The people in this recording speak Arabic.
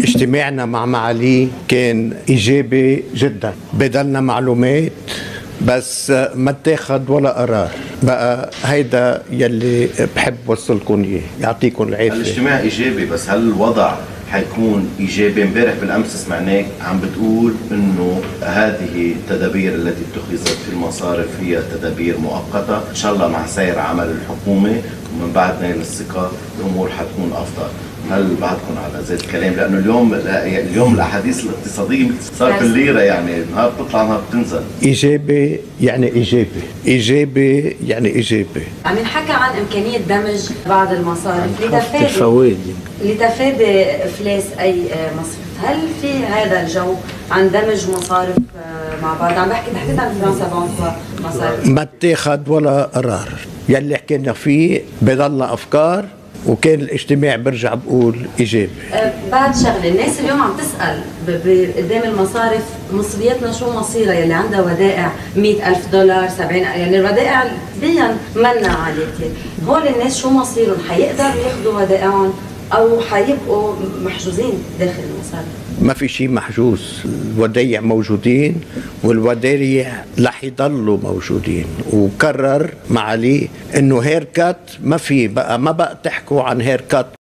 اجتماعنا مع معالي كان إيجابي جدا، بدلنا معلومات بس ما اتاخد ولا قرار. بقى هيدا يلي بحب وصلكم اياه، يعطيكم العافيه. الاجتماع ايجابي، بس هل الوضع حيكون ايجابي؟ امبارح بالامس سمعناك عم بتقول انه هذه التدابير التي اتخذت في المصارف هي تدابير مؤقته، ان شاء الله مع سير عمل الحكومه ومن بعد نيل الثقه الامور حتكون افضل. هل بعدكم على زي الكلام؟ لانه اليوم الاحاديث الاقتصاديه صار في الليره، يعني نهار بتطلع نهار بتنزل. ايجابي يعني ايجابي، ايجابي يعني ايجابي. عم ينحكى عن امكانيه دمج بعض المصارف لتفادي افلاس اي مصرف. هل في هذا الجو عن دمج مصارف مع بعض؟ عم بحكي تحديدا عن فرنسا بنك مصارف. ما اتاخد ولا قرار، يلي حكينا فيه بضلنا افكار، وكان الاجتماع برجع بقول ايجابي. بعد شغله، الناس اليوم عم تسال قدام المصارف مصرياتنا شو مصيرها يلي عندها ودائع 100,000 دولار 70، يعني الودائع نسبيا منا عاليه. هول الناس شو مصيرهم؟ حيقدروا ياخذوا ودائعهم او حيبقوا محجوزين داخل المصارف؟ ما في شيء محجوز، الودايع موجودين والودايع رح يضلوا موجودين. وكرر معالي انه هير كات ما في، بقى ما بقى تحكوا عن هير كات.